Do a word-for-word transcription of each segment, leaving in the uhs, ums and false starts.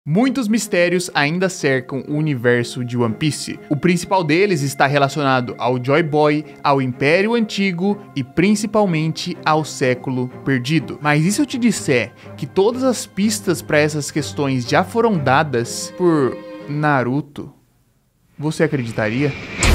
Muitos mistérios ainda cercam o universo de One Piece. O principal deles está relacionado ao Joy Boy, ao Império Antigo e principalmente ao Século Perdido. Mas e se eu te disser que todas as pistas para essas questões já foram dadas por Naruto? Você acreditaria?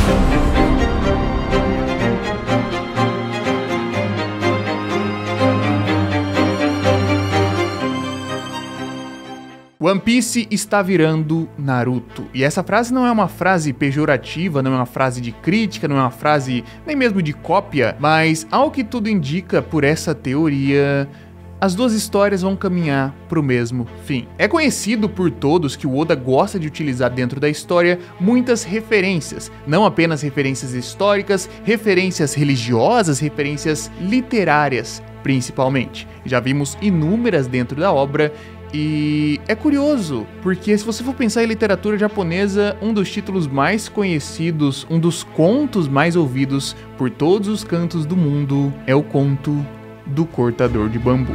One Piece está virando Naruto. E essa frase não é uma frase pejorativa, não é uma frase de crítica, não é uma frase nem mesmo de cópia, mas ao que tudo indica por essa teoria, as duas histórias vão caminhar para o mesmo fim. É conhecido por todos que o Oda gosta de utilizar dentro da história muitas referências, não apenas referências históricas, referências religiosas, referências literárias, principalmente. Já vimos inúmeras dentro da obra. E é curioso, porque se você for pensar em literatura japonesa, um dos títulos mais conhecidos, um dos contos mais ouvidos por todos os cantos do mundo é o conto do cortador de bambu.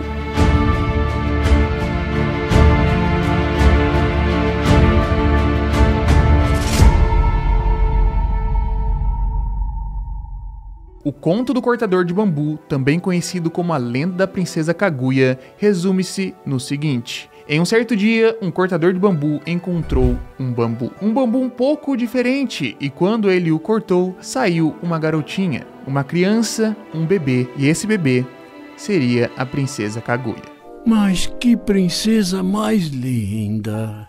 O conto do cortador de bambu, também conhecido como a lenda da princesa Kaguya, resume-se no seguinte: em um certo dia, um cortador de bambu encontrou um bambu. Um bambu um pouco diferente, e quando ele o cortou, saiu uma garotinha, uma criança, um bebê, e esse bebê seria a princesa Kaguya. Mas que princesa mais linda!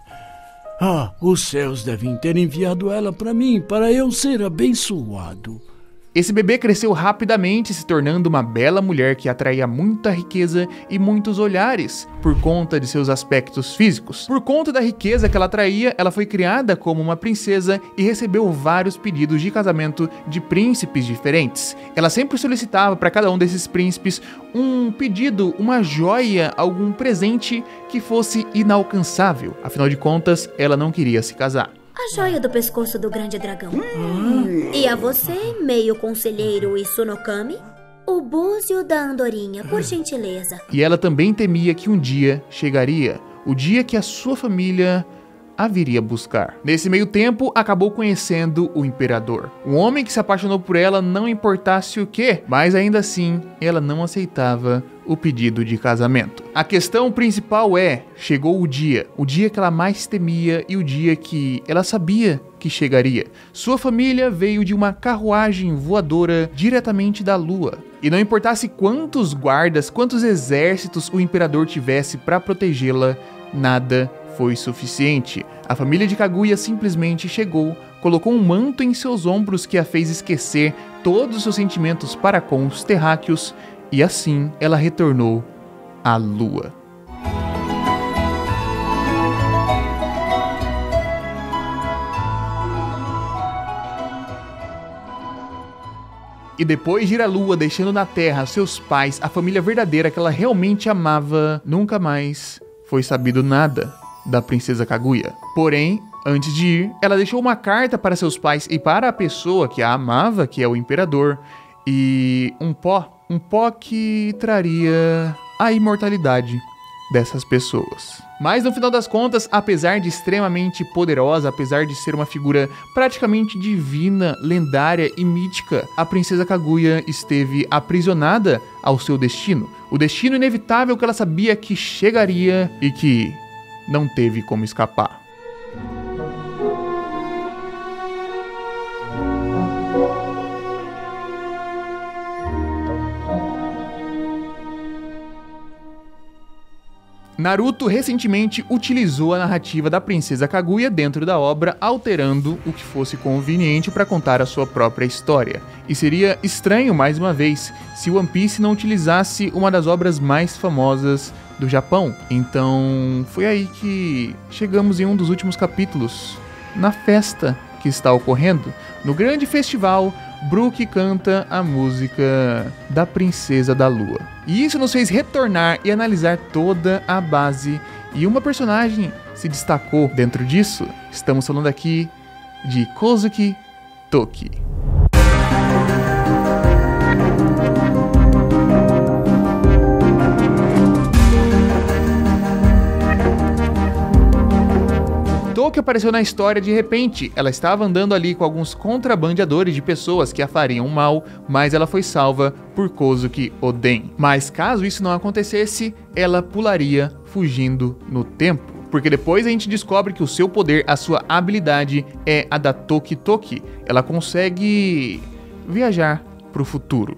Ah, os céus devem ter enviado ela para mim, para eu ser abençoado. Esse bebê cresceu rapidamente, se tornando uma bela mulher que atraía muita riqueza e muitos olhares por conta de seus aspectos físicos. Por conta da riqueza que ela atraía, ela foi criada como uma princesa e recebeu vários pedidos de casamento de príncipes diferentes. Ela sempre solicitava para cada um desses príncipes um pedido, uma joia, algum presente que fosse inalcançável. Afinal de contas, ela não queria se casar. A joia do pescoço do grande dragão. Hum. E a você, meio conselheiro e Sonokami, o búzio da andorinha, por gentileza. E ela também temia que um dia chegaria, o dia que a sua família a viria buscar. Nesse meio tempo, acabou conhecendo o imperador. Um homem que se apaixonou por ela não importasse o quê, mas ainda assim, ela não aceitava o pedido de casamento. A questão principal é, chegou o dia, o dia que ela mais temia e o dia que ela sabia que chegaria. Sua família veio de uma carruagem voadora diretamente da lua. E não importasse quantos guardas, quantos exércitos o imperador tivesse para protegê-la, nada foi suficiente. A família de Kaguya simplesmente chegou, colocou um manto em seus ombros que a fez esquecer todos os seus sentimentos para com os terráqueos, e assim ela retornou à lua. E depois de ir à lua, deixando na terra seus pais, a família verdadeira que ela realmente amava, nunca mais foi sabido nada da princesa Kaguya. Porém, antes de ir, ela deixou uma carta para seus pais e para a pessoa que a amava, que é o imperador, e um pó, um pó que traria a imortalidade dessas pessoas. Mas no final das contas, apesar de extremamente poderosa, apesar de ser uma figura praticamente divina, lendária e mítica, a princesa Kaguya esteve aprisionada ao seu destino. O destino inevitável que ela sabia que chegaria e que não teve como escapar. Naruto recentemente utilizou a narrativa da princesa Kaguya dentro da obra, alterando o que fosse conveniente para contar a sua própria história. E seria estranho, mais uma vez, se One Piece não utilizasse uma das obras mais famosas do Japão. Então, foi aí que chegamos em um dos últimos capítulos, na festa que está ocorrendo, no grande festival. Brook canta a música da Princesa da Lua. E isso nos fez retornar e analisar toda a base, e uma personagem se destacou dentro disso. Estamos falando aqui de Kozuki Toki. Toki apareceu na história de repente. Ela estava andando ali com alguns contrabandeadores de pessoas que a fariam mal, mas ela foi salva por Kozuki Oden. Mas caso isso não acontecesse, ela pularia fugindo no tempo. Porque depois a gente descobre que o seu poder, a sua habilidade é a da Toki Toki. Ela consegue viajar pro futuro.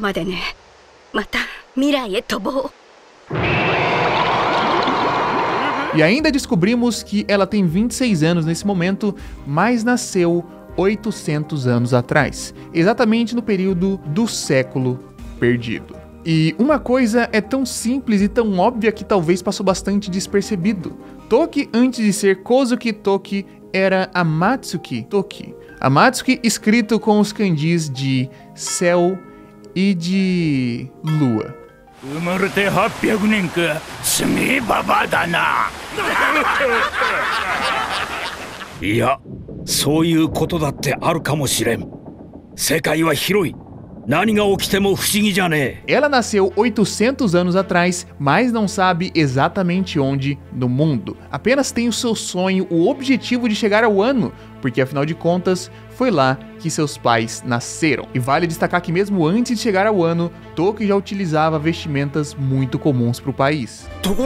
E ainda descobrimos que ela tem vinte e seis anos nesse momento, mas nasceu oitocentos anos atrás, exatamente no período do século perdido. E uma coisa é tão simples e tão óbvia que talvez passou bastante despercebido. Toki, antes de ser Kozuki Toki, era Amatsuki Toki. Amatsuki escrito com os kanjis de céu e de lua. Ela nasceu oitocentos anos atrás, mas não sabe exatamente onde no mundo. Apenas tem o seu sonho, o objetivo de chegar ao ano, porque afinal de contas, foi lá que seus pais nasceram. E vale destacar que mesmo antes de chegar ao ano, Toki já utilizava vestimentas muito comuns para o país.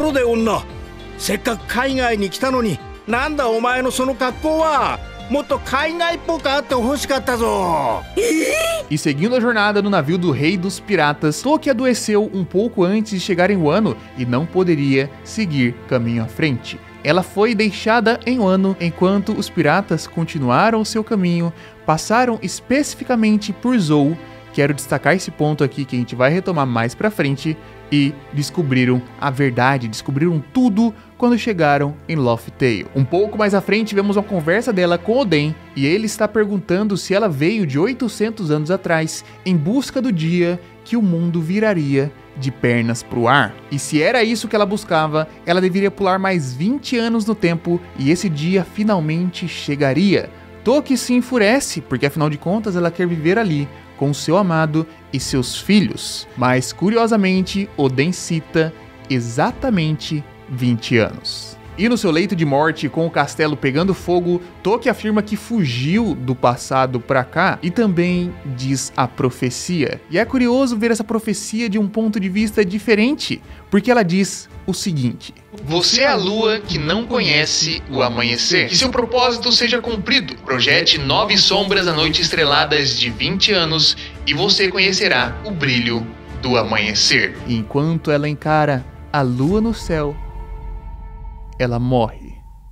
E seguindo a jornada no navio do Rei dos Piratas, Toki adoeceu um pouco antes de chegar em Wano e não poderia seguir caminho à frente. Ela foi deixada em Wano enquanto os piratas continuaram seu caminho, passaram especificamente por Zou. Quero destacar esse ponto aqui que a gente vai retomar mais pra frente, e descobriram a verdade, descobriram tudo quando chegaram em Laugh Tale. Um pouco mais à frente vemos uma conversa dela com Oden, e ele está perguntando se ela veio de oitocentos anos atrás em busca do dia que o mundo viraria de pernas pro ar. E se era isso que ela buscava, ela deveria pular mais vinte anos no tempo, e esse dia finalmente chegaria. Toki se enfurece, porque afinal de contas ela quer viver ali, com seu amado e seus filhos. Mas, curiosamente, Oden cita exatamente vinte anos. E no seu leito de morte, com o castelo pegando fogo, Toki afirma que fugiu do passado pra cá e também diz a profecia. E é curioso ver essa profecia de um ponto de vista diferente, porque ela diz o seguinte: você é a lua que não conhece o amanhecer. Que seu propósito seja cumprido. Projete nove sombras à noite estreladas de vinte anos e você conhecerá o brilho do amanhecer. E enquanto ela encara a lua no céu, ela morre.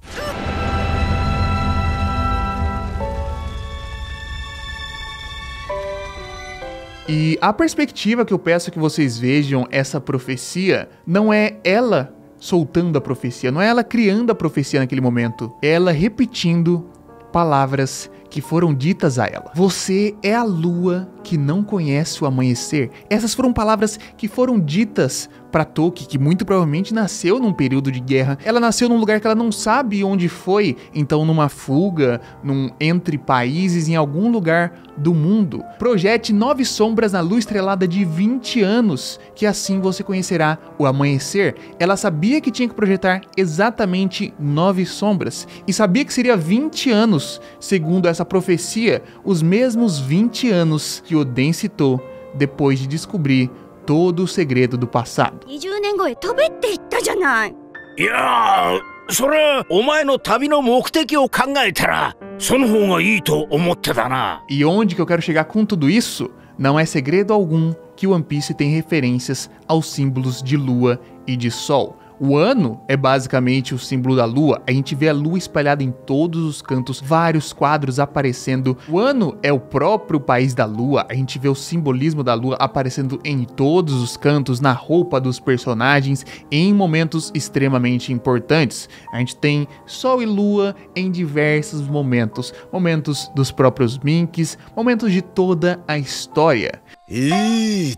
E a perspectiva que eu peço que vocês vejam essa profecia não é ela soltando a profecia, não é ela criando a profecia naquele momento, é ela repetindo palavras que foram ditas a ela. Você é a lua que não conhece o amanhecer. Essas foram palavras que foram ditas para Toki, que muito provavelmente nasceu num período de guerra. Ela nasceu num lugar que ela não sabe onde foi, então numa fuga, num entre países, em algum lugar do mundo. Projete nove sombras na lua estrelada de vinte anos, que assim você conhecerá o amanhecer. Ela sabia que tinha que projetar exatamente nove sombras, e sabia que seria vinte anos, segundo essa profecia, os mesmos vinte anos que Oden citou depois de descobrir todo o segredo do passado. E onde que eu quero chegar com tudo isso? Não é segredo algum que One Piece tem referências aos símbolos de lua e de sol. O ano é basicamente o símbolo da lua. A gente vê a lua espalhada em todos os cantos, vários quadros aparecendo. O ano é o próprio país da lua. A gente vê o simbolismo da lua aparecendo em todos os cantos, na roupa dos personagens, em momentos extremamente importantes. A gente tem sol e lua em diversos momentos. Momentos dos próprios Minks, momentos de toda a história. E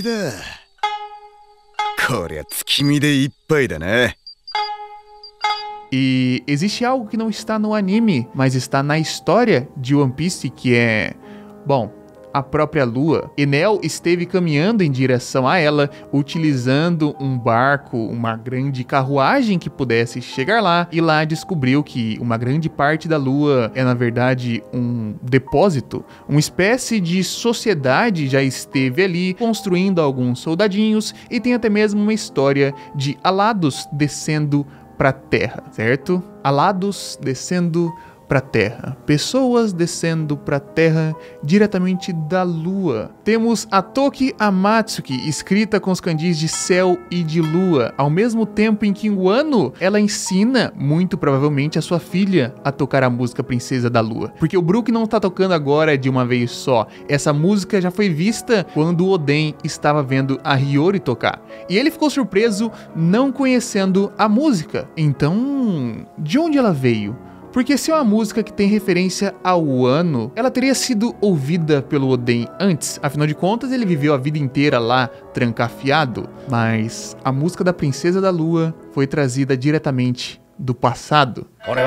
existe algo que não está no anime, mas está na história de One Piece, que é... Bom, a própria lua. Enel esteve caminhando em direção a ela, utilizando um barco, uma grande carruagem que pudesse chegar lá, e lá descobriu que uma grande parte da lua é na verdade um depósito. Uma espécie de sociedade já esteve ali construindo alguns soldadinhos, e tem até mesmo uma história de alados descendo para a terra, certo? Alados descendo para a terra, pessoas descendo para a terra diretamente da lua. Temos a Toki Amatsuki, escrita com os kanjis de céu e de lua, ao mesmo tempo em que o ano ela ensina, muito provavelmente, a sua filha a tocar a música Princesa da Lua. Porque o Brook não está tocando agora de uma vez só, essa música já foi vista quando o Oden estava vendo a Hiyori tocar. E ele ficou surpreso não conhecendo a música. Então, de onde ela veio? Porque se é uma música que tem referência ao ano, ela teria sido ouvida pelo Oden antes. Afinal de contas, ele viveu a vida inteira lá, trancafiado. Mas a música da Princesa da Lua foi trazida diretamente do passado.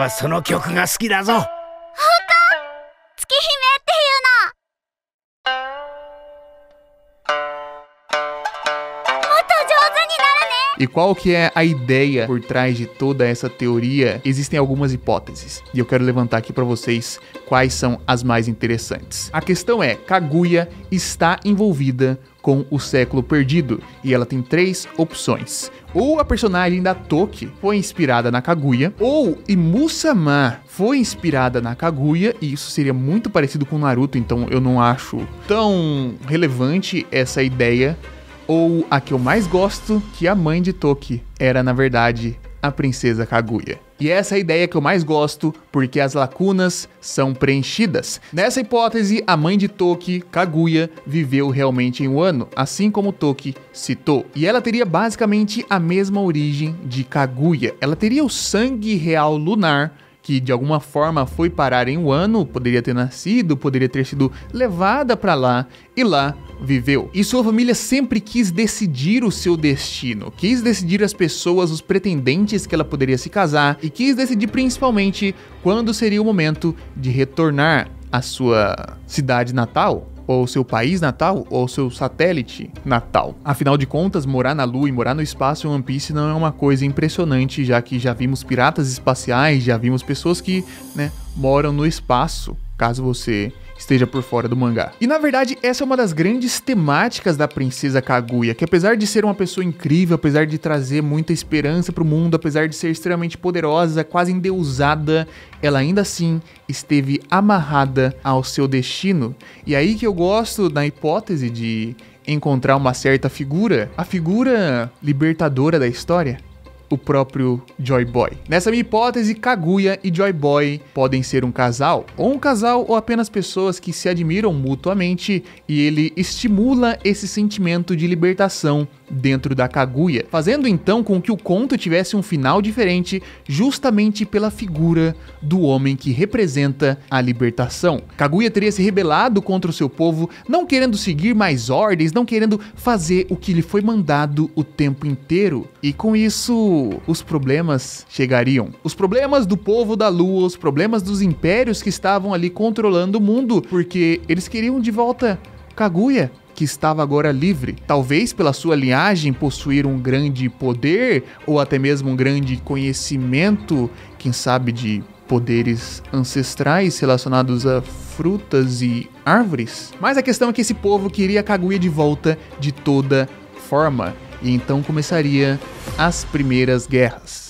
E qual que é a ideia por trás de toda essa teoria? Existem algumas hipóteses, e eu quero levantar aqui para vocês quais são as mais interessantes. A questão é, Kaguya está envolvida com o século perdido, e ela tem três opções. Ou a personagem da Toki foi inspirada na Kaguya, ou Imusama foi inspirada na Kaguya, e isso seria muito parecido com Naruto, então eu não acho tão relevante essa ideia. Ou a que eu mais gosto, que a mãe de Toki era, na verdade, a Princesa Kaguya. E essa é a ideia que eu mais gosto, porque as lacunas são preenchidas. Nessa hipótese, a mãe de Toki, Kaguya, viveu realmente em Wano, assim como Toki citou. E ela teria basicamente a mesma origem de Kaguya. Ela teria o sangue real lunar, que de alguma forma foi parar em Wano, poderia ter nascido, poderia ter sido levada para lá, e lá viveu. E sua família sempre quis decidir o seu destino, quis decidir as pessoas, os pretendentes que ela poderia se casar, e quis decidir principalmente quando seria o momento de retornar à sua cidade natal, ou seu país natal, ou seu satélite natal. Afinal de contas, morar na Lua e morar no espaço em One Piece não é uma coisa impressionante, já que já vimos piratas espaciais, já vimos pessoas que, né, moram no espaço, caso você esteja por fora do mangá. E na verdade, essa é uma das grandes temáticas da Princesa Kaguya, que apesar de ser uma pessoa incrível, apesar de trazer muita esperança pro mundo, apesar de ser extremamente poderosa, quase endeusada, ela ainda assim esteve amarrada ao seu destino. E aí que eu gosto da hipótese de encontrar uma certa figura, a figura libertadora da história, o próprio Joy Boy. Nessa minha hipótese, Kaguya e Joy Boy podem ser um casal, ou um casal ou apenas pessoas que se admiram mutuamente, e ele estimula esse sentimento de libertação dentro da Kaguya, fazendo então com que o conto tivesse um final diferente, justamente pela figura do homem que representa a libertação. Kaguya teria se rebelado contra o seu povo, não querendo seguir mais ordens, não querendo fazer o que lhe foi mandado o tempo inteiro, e com isso os problemas chegariam. Os problemas do povo da Lua, os problemas dos impérios que estavam ali controlando o mundo, porque eles queriam de volta Kaguya, que estava agora livre, talvez pela sua linhagem possuir um grande poder, ou até mesmo um grande conhecimento, quem sabe de poderes ancestrais relacionados a frutas e árvores. Mas a questão é que esse povo queria Kaguya de volta de toda forma, e então começaria as primeiras guerras.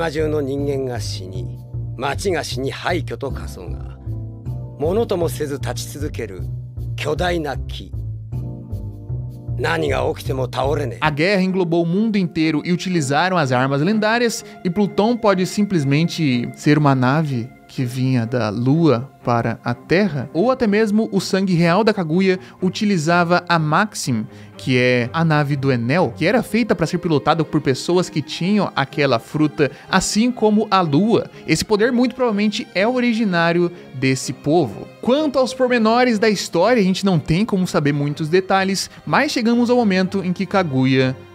A guerra englobou o mundo inteiro e utilizaram as armas lendárias, e Plutão pode simplesmente ser uma nave que vinha da Lua para a Terra, ou até mesmo o sangue real da Kaguya utilizava a Maxim, que é a nave do Enel, que era feita para ser pilotada por pessoas que tinham aquela fruta, assim como a Lua. Esse poder muito provavelmente é originário desse povo. Quanto aos pormenores da história, a gente não tem como saber muitos detalhes, mas chegamos ao momento em que Kaguya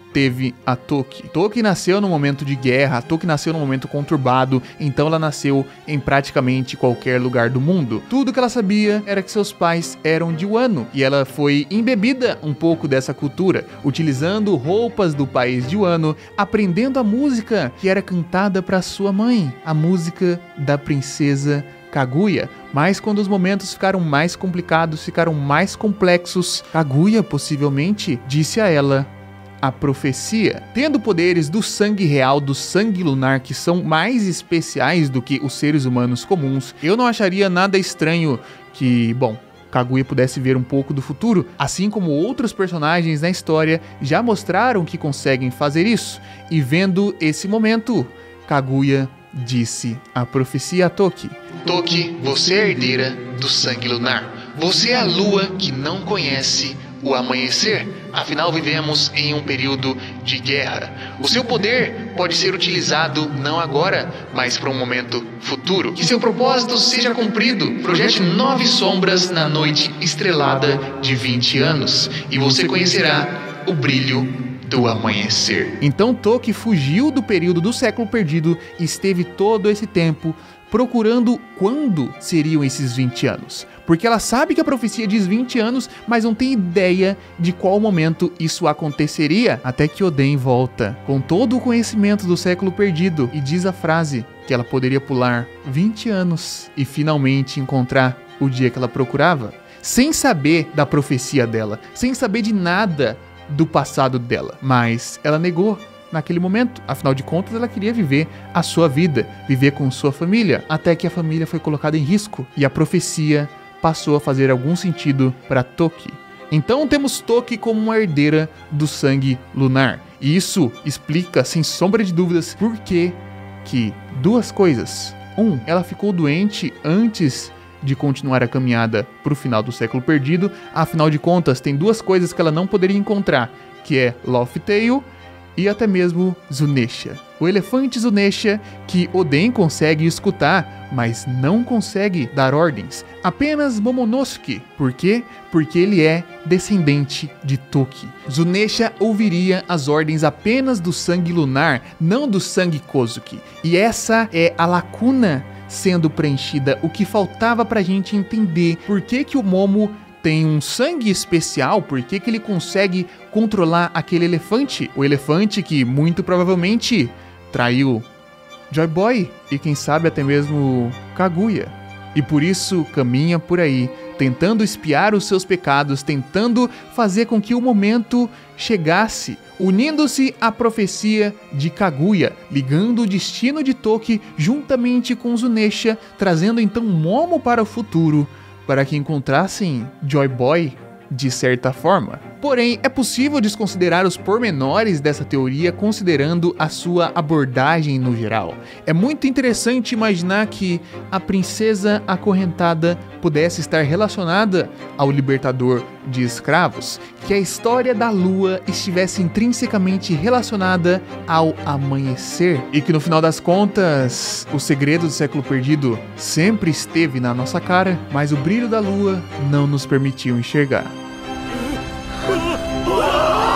teve a Toki. Toki nasceu num momento de guerra, Toki nasceu num momento conturbado, então ela nasceu em praticamente qualquer lugar do mundo. Tudo que ela sabia era que seus pais eram de Wano, e ela foi embebida um pouco dessa cultura, utilizando roupas do país de Wano, aprendendo a música que era cantada para sua mãe, a música da princesa Kaguya. Mas quando os momentos ficaram mais complicados, ficaram mais complexos, Kaguya possivelmente disse a ela a profecia. Tendo poderes do sangue real, do sangue lunar, que são mais especiais do que os seres humanos comuns, eu não acharia nada estranho que, bom, Kaguya pudesse ver um pouco do futuro, assim como outros personagens na história já mostraram que conseguem fazer isso. E vendo esse momento, Kaguya disse a profecia a Toki: Toki, você é a herdeira do sangue lunar. Você é a lua que não conhece o amanhecer. Afinal, vivemos em um período de guerra. O seu poder pode ser utilizado não agora, mas para um momento futuro. Que seu propósito seja cumprido. Projete nove sombras na noite estrelada de vinte anos e você conhecerá o brilho do amanhecer. Então Toki fugiu do período do século perdido e esteve todo esse tempo procurando quando seriam esses vinte anos. Porque ela sabe que a profecia diz vinte anos, mas não tem ideia de qual momento isso aconteceria, até que Oden volta com todo o conhecimento do século perdido e diz a frase que ela poderia pular vinte anos e finalmente encontrar o dia que ela procurava, sem saber da profecia dela, sem saber de nada do passado dela. Mas ela negou naquele momento, afinal de contas ela queria viver a sua vida, viver com sua família, até que a família foi colocada em risco e a profecia passou a fazer algum sentido para Toki. Então temos Toki como uma herdeira do sangue lunar, e isso explica sem sombra de dúvidas por que que duas coisas. Um, ela ficou doente antes de continuar a caminhada para o final do século perdido. Afinal de contas, tem duas coisas que ela não poderia encontrar, que é Laugh Tale e até mesmo Zunisha. O elefante Zunisha que Oden consegue escutar, mas não consegue dar ordens. Apenas Momonosuke. Por quê? Porque ele é descendente de Toki. Zunisha ouviria as ordens apenas do sangue lunar, não do sangue Kozuki. E essa é a lacuna sendo preenchida, o que faltava pra gente entender por que que o Momo tem um sangue especial, por que que ele consegue controlar aquele elefante, o elefante que muito provavelmente traiu Joy Boy e quem sabe até mesmo Kaguya. E por isso caminha por aí, tentando espiar os seus pecados, tentando fazer com que o momento chegasse, unindo-se à profecia de Kaguya, ligando o destino de Toki juntamente com Zunisha, trazendo então Momo para o futuro, para que encontrassem Joy Boy de certa forma. Porém, é possível desconsiderar os pormenores dessa teoria considerando a sua abordagem no geral. É muito interessante imaginar que a princesa acorrentada pudesse estar relacionada ao libertador de escravos, que a história da lua estivesse intrinsecamente relacionada ao amanhecer, e que no final das contas, o segredo do século perdido sempre esteve na nossa cara, mas o brilho da lua não nos permitiu enxergar. Ah!